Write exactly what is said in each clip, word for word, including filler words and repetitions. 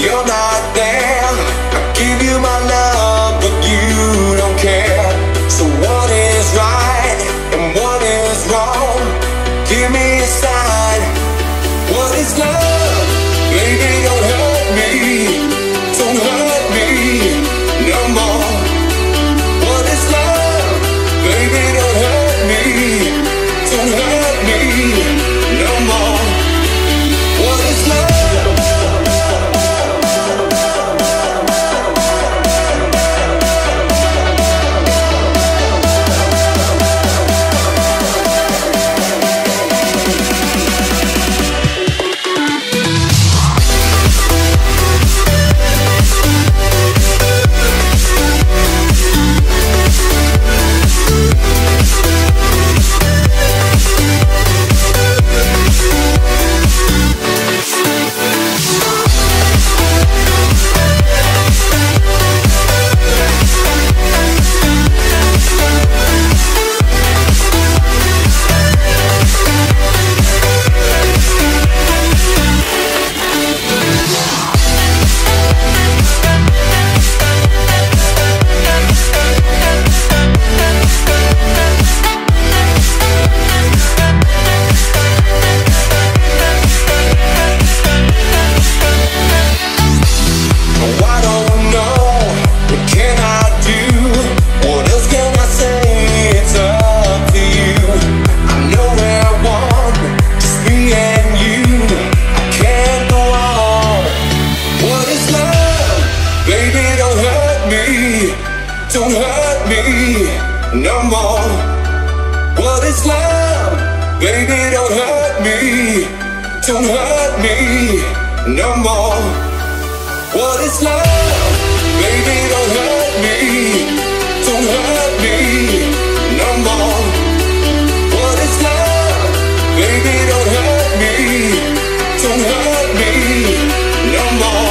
you're not there. I give you my love, but you don't care. So what is right and what is wrong? Give me a sign. What is love? Baby, don't hurt me. Don't hurt me no more. What is love? Baby, don't hurt me. Don't hurt me no more. What is love? Don't hurt me no more. What is love? Baby, don't hurt me. Don't hurt me no more. What is love? Baby, don't hurt me. Don't hurt me no more. What is love? Baby, don't hurt me. Don't hurt me no more.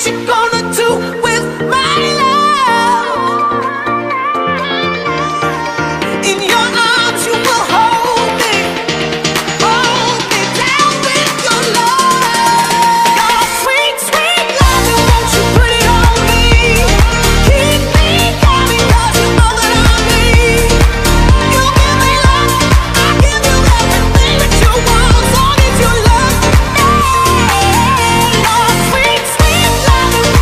Sweet, sweet love.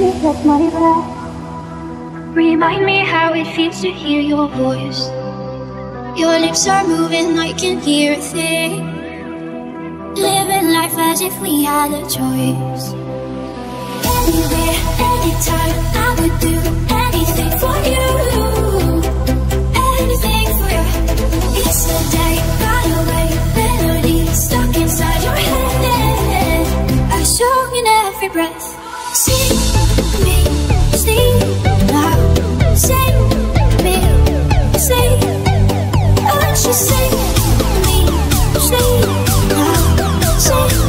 to catch my breath. Remind me how it feels to hear your voice. Your lips are moving, I can hear a thing. Living life as if we had a choice. Anywhere, anytime, I would do anything for you. Anything for you. Yesterday got away, melodies stuck inside your head. A song in every breath. Sing me, sleep now. Sing me, sleep. Won't you sing me, sleep now. Sing me, sleep.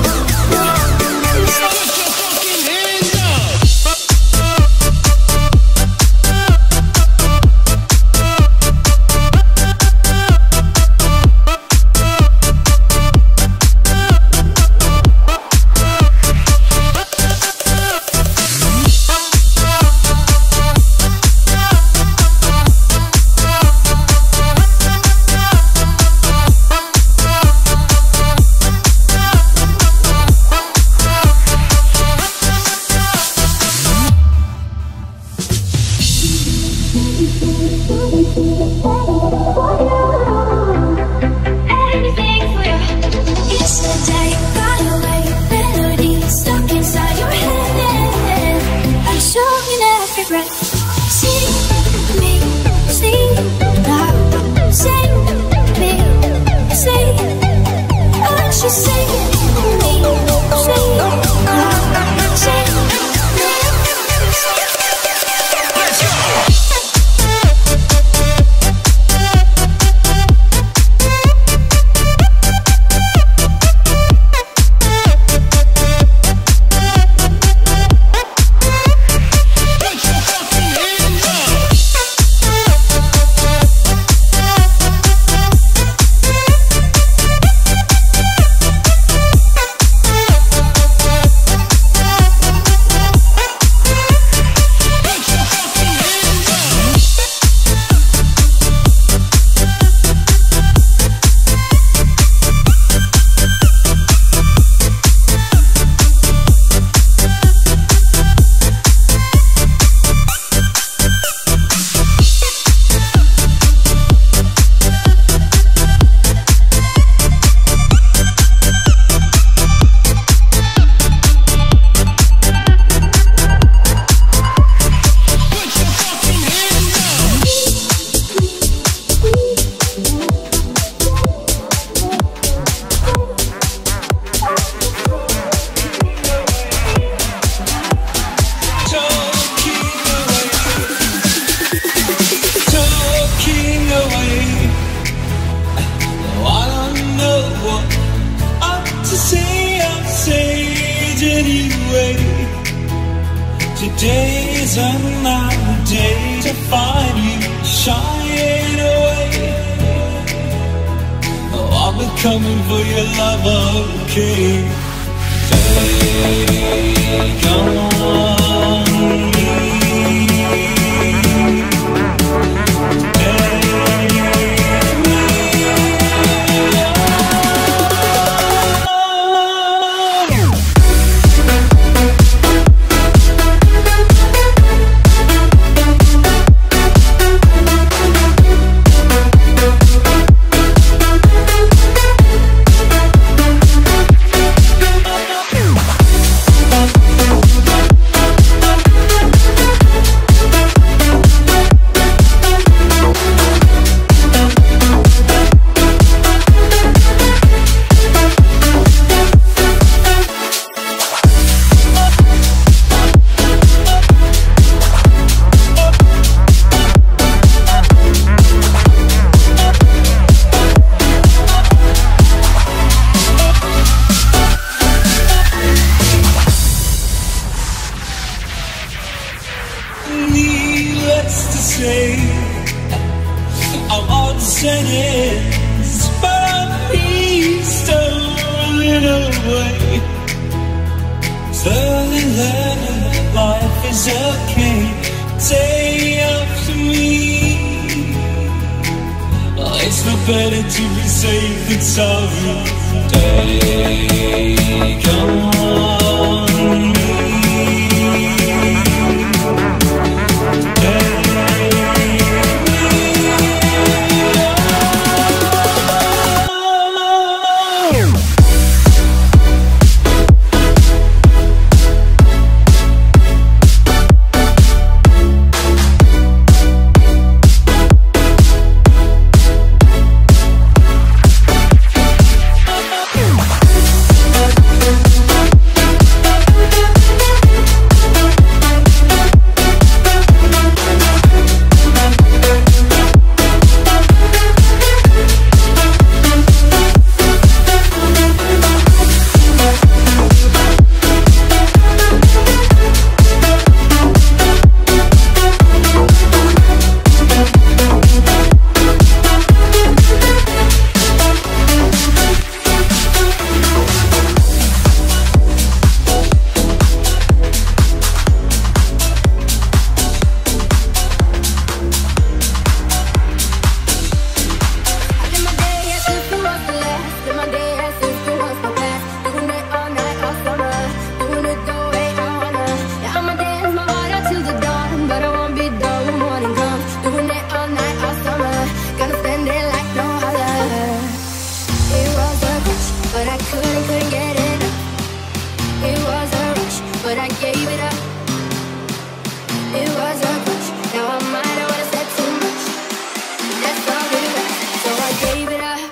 Better to be safe than sorry. Take on me. I gave it up. It was a crush. Now I might have wanna said too much. That's all it was. So I gave it up.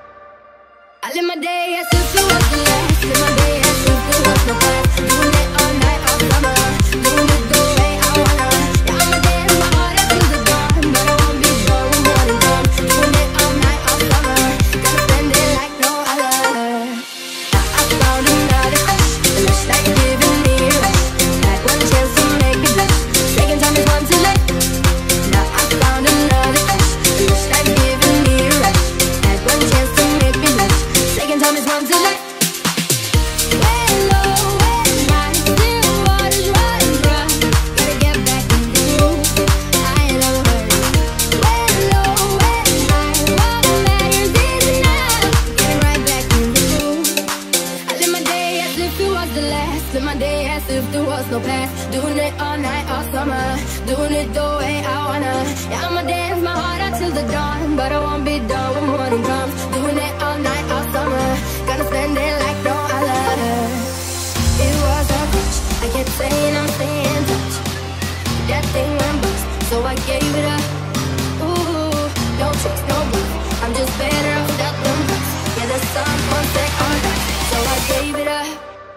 I live my day as if it was the last. Live my day as if there was no past. Doing it all night, all summer. Doing it the way I wanna. Yeah, I'ma dance my heart out till the dawn, but I won't be done when morning comes. Doing it all night, all summer. Gotta spend it like no other. Now I found another crush. It looks like giving me a rush. Like one chance to make me blush. Second time is one too late. Now I found another crush. It looks like giving me a rush. Like one chance to make me blush. Second time is one too late. Way low, way high, still waters running dry. Gotta get back in the groove. I ain't never heard it. Way low, way high, what matters is now. Getting right back in the groove. I live my day as if it was the last. Live my day as if there was no past. Doing it all night, all summer. Doing it the way I wanna. Yeah, I'ma dance my heart out till the dawn, but I won't be done when morning comes. Doing it all night, all summer. Gonna spend it like no other. It was a rush. I kept saying I'm staying in touch. That thing went bust, so I gave it up. Ooh, no tricks, no bluff. I'm just better off without them bucks. Yeah, the sun won't take all that, so I gave it up.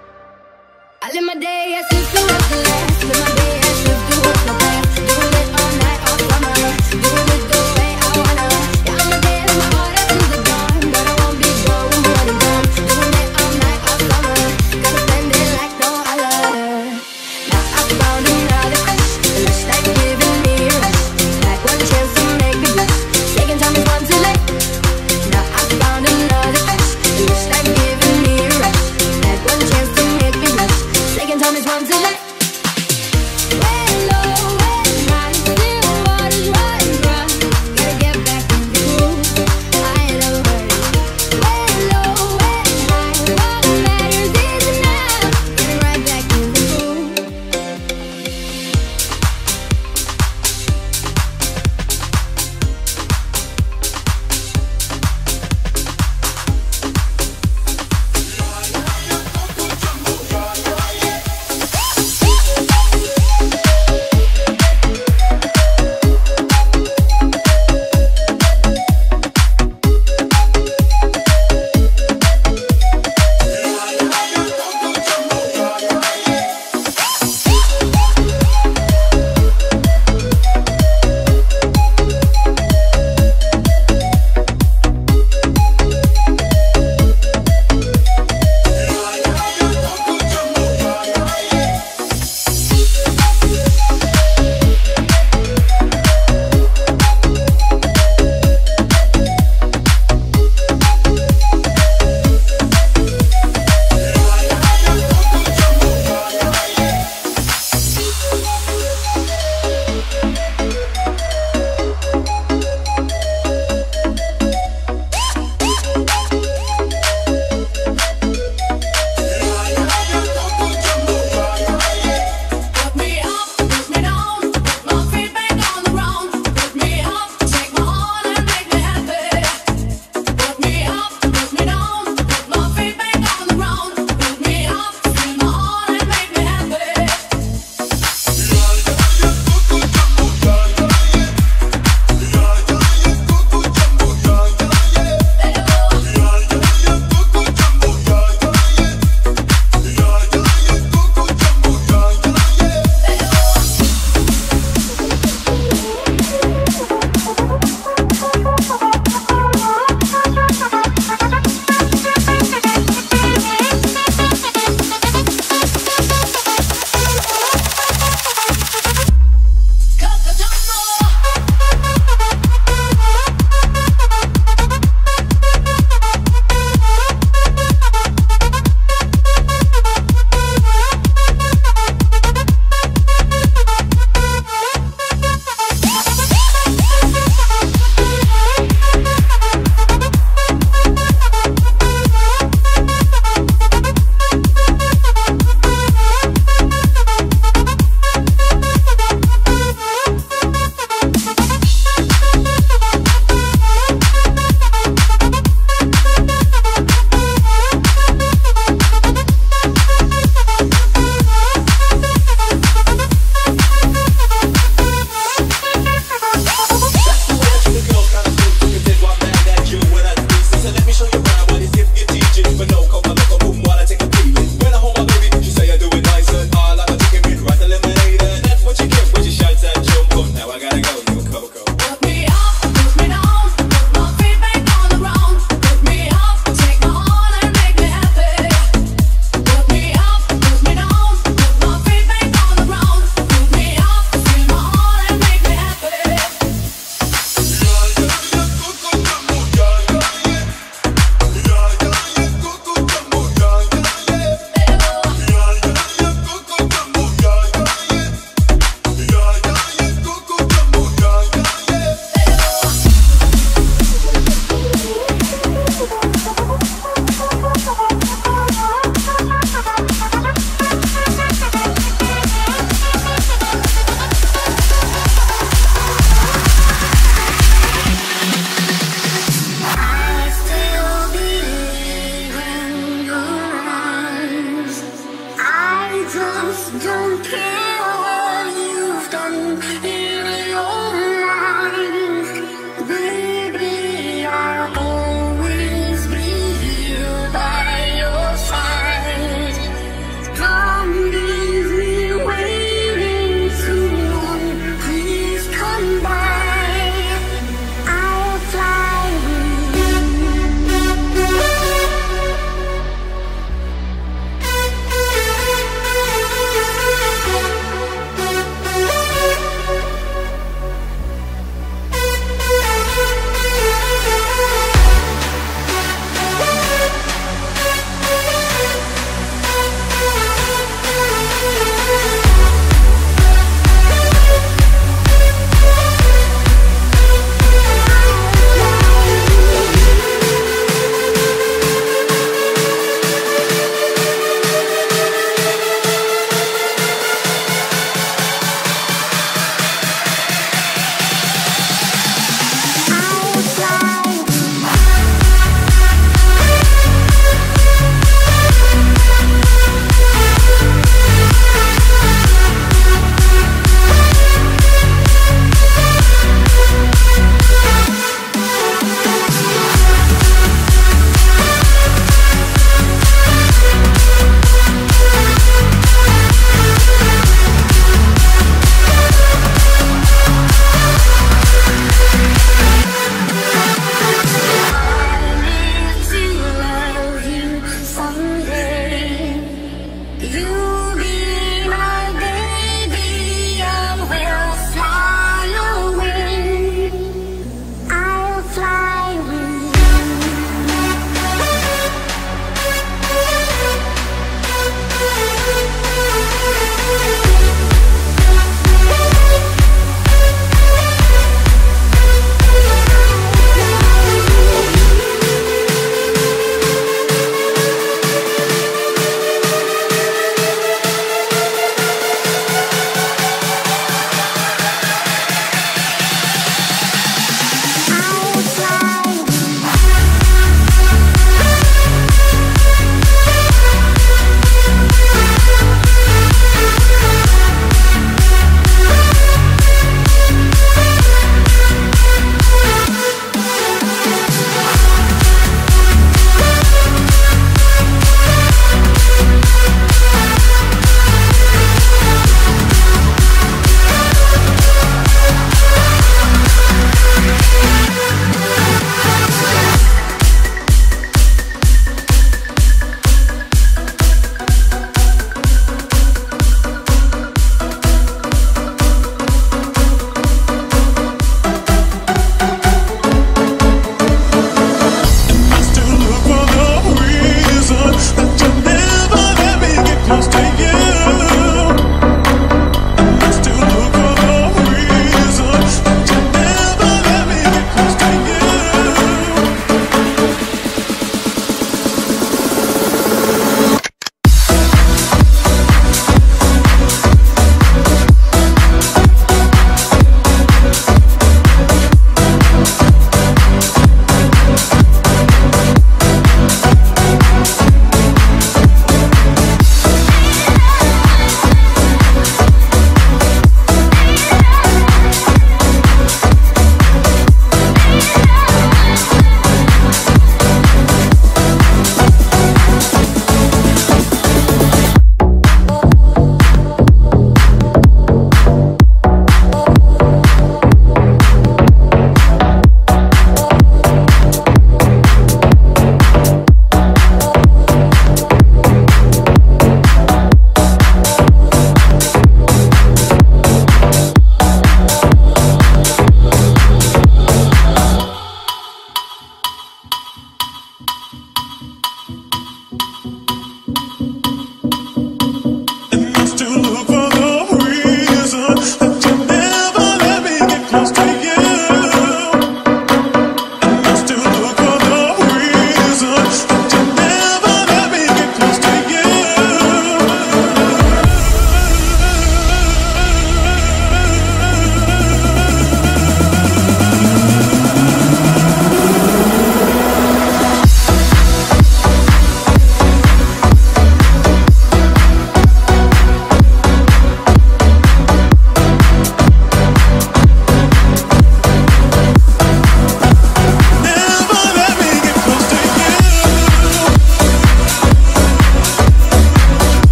I live my day as if it was the last. Live my day as if there was no past. Doing it all night, all summer. Doing it the way I wanna. Yeah, I'ma dance my heart out till the dawn, but I won't be done when morning comes. Doing it all night, all summer. Gotta spend it like no other. Now I found another crush. It looks like giving me a rush. Like one chance to make me blush. Second time is one too late. Now I found another crush. It looks like giving me a rush. Like one chance to make me blush. Second time is one too late. Way low, way high, still waters running dry. Gotta get back in the groove. I ain't never heard it. Way low, way high, what matters is now. Getting right back in the groove. Just don't care what you've done in your life. Baby, I'll always be here by your side. Don't leave me waiting too long. Please come by. I'll fly with you.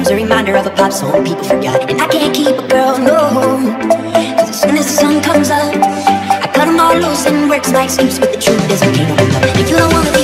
becomes a reminder of a pop song people forgot. And I can't keep a girl, no, cause as soon as the sun comes up, I cut them all loose and works my excuse, but the truth is I can't hold up. If you don't wanna